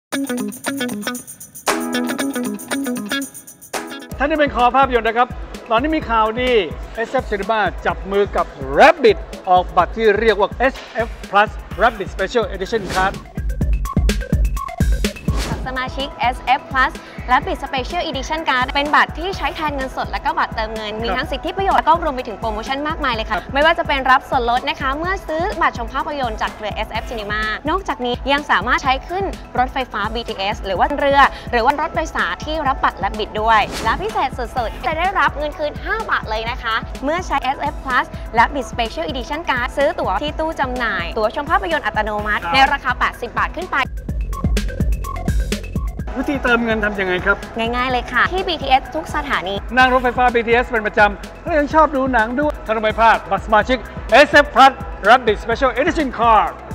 ท่านที่เป็นคอภาพยนตร์นะครับตอนนี้มีข่าวดี SF Cinema จับมือกับ Rabbit ออกบัตรที่เรียกว่า SF Plus Rabbit Special Edition Card สมาชิก SF Plus และ Rabbit Special Edition Card เป็นบัตรที่ใช้แทนเงินสดและก็บัตรเติมเงินมีทั้งสิทธิประโยชน์และก็รวมไปถึงโปรโมชั่นมากมายเลยค่ะไม่ว่าจะเป็นรับส่วนลดนะคะเมื่อซื้อบัตรชมภาพยนตร์จากเครือ SF Cinema นอกจากนี้ยังสามารถใช้ขึ้นรถไฟฟ้า BTS หรือว่าเรือหรือว่ารถโดยสารที่รับบัตร Rabbit ด้วยและพิเศษสุดๆจะได้รับเงินคืน5 บาทเลยนะคะเมื่อใช้ SF Plus และ Rabbit Special Edition Card ซื้อตั๋วที่ตู้จำหน่ายตั๋วชมภาพยนตร์อัตโนมัติในราคา80 บาทขึ้นไปวิธีเติมเงินทำยังไงครับง่ายๆเลยค่ะที่ BTS ทุกสถานีนั่งรถไฟฟ้า BTS เป็นประจำถ้ายังชอบดูหนังด้วยท่านไม่พลาดบัตรสมาชิก SF Plus Rabbit Special Edition Card